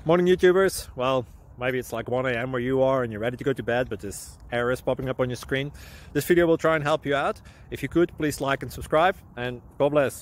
Morning YouTubers. Well, maybe it's like 1 a.m. where you are and you're ready to go to bed, but this error is popping up on your screen. This video will try and help you out. If you could, please like and subscribe, and God bless.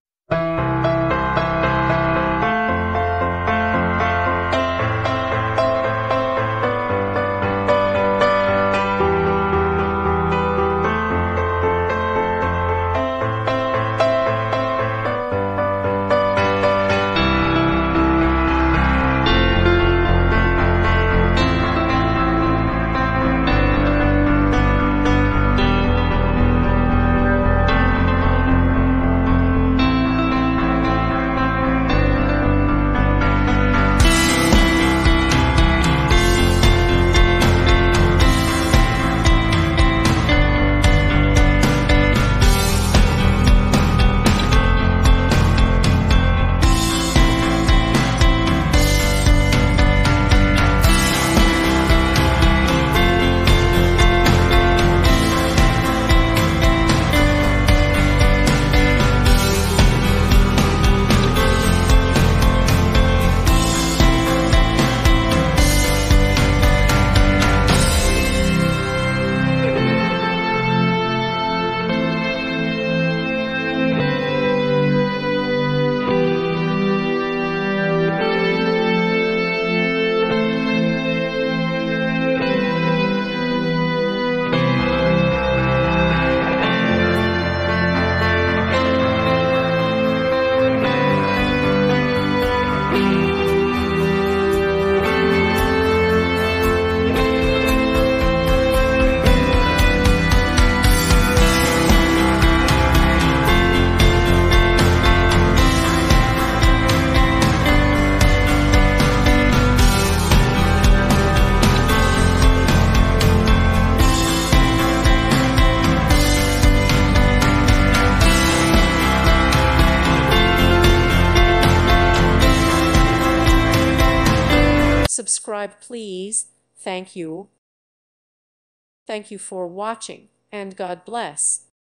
Subscribe, please. Thank you. Thank you for watching, and God bless.